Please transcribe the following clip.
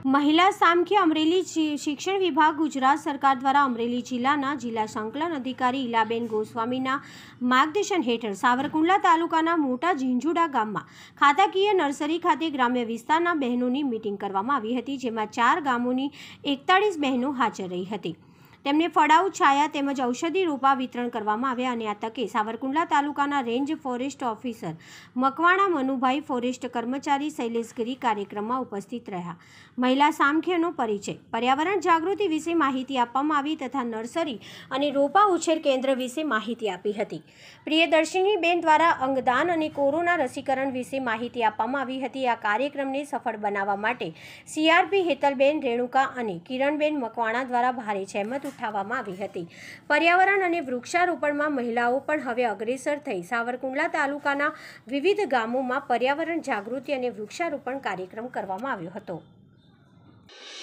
મહિલા સામખ્ય અમરેલી શિક્ષણ વિભાગ ગુજરાત સરકાર દ્વારા અમરેલી જિલ્લાના જિલ્લા સંકલન અધિકારી ઈલાબેન ગોસ્વામીના માર્ગદર્શન હેઠળ સાવરકુંડલા તાલુકાના મોટા ઝીંઝુડા ગામમાં ખાતાકીય નર્સરી ખાતે ગ્રામ્ય વિસ્તારના બહેનોની મીટિંગ કરવામાં આવી હતી, જેમાં 4 ગામોની 41 બહેનો હાજર રહી હતી। તેમને ફળાઉ છાયા તેમજ ઔષધિ રોપા વિતરણ કરવામાં આવ્યા અને આ તકે સાવરકુંડલા તાલુકાના range forest officer Makwana Manubhai, forest કર્મચારી શૈલેષગીરી કાર્યક્રમમાં ઉપસ્થિત રહ્યા। મહિલા સામખ્યનો પરિચય, પર્યાવરણ જાગૃતિ વિશે માહિતી આપવામાં આવી તથા નર્સરી અને રોપા ઉછેર કેન્દ્ર વિશે માહિતી આપી હતી। પ્રિયદર્શિનીબેન દ્વારા અંગદાન અને કોરોના રસીકરણ વિશે માહિતી આપવામાં આવી હતી। આ કાર્યક્રમને સફળ બનાવવા માટે CRP હેતલબેન, રેણુકા અને કિરણબેન મકવાણા દ્વારા ભારે જહેમત ઉઠાવવામાં આવી હતી। પર્યાવરણ અને વૃક્ષારોપણમાં મહિલાઓ પણ હવે અગ્રેસર થઈ સાવરકુંડલા તાલુકાના વિવિધ ગામોમાં પર્યાવરણ જાગૃતિ અને વૃક્ષારોપણ કાર્યક્રમ કરવામાં આવ્યો હતો।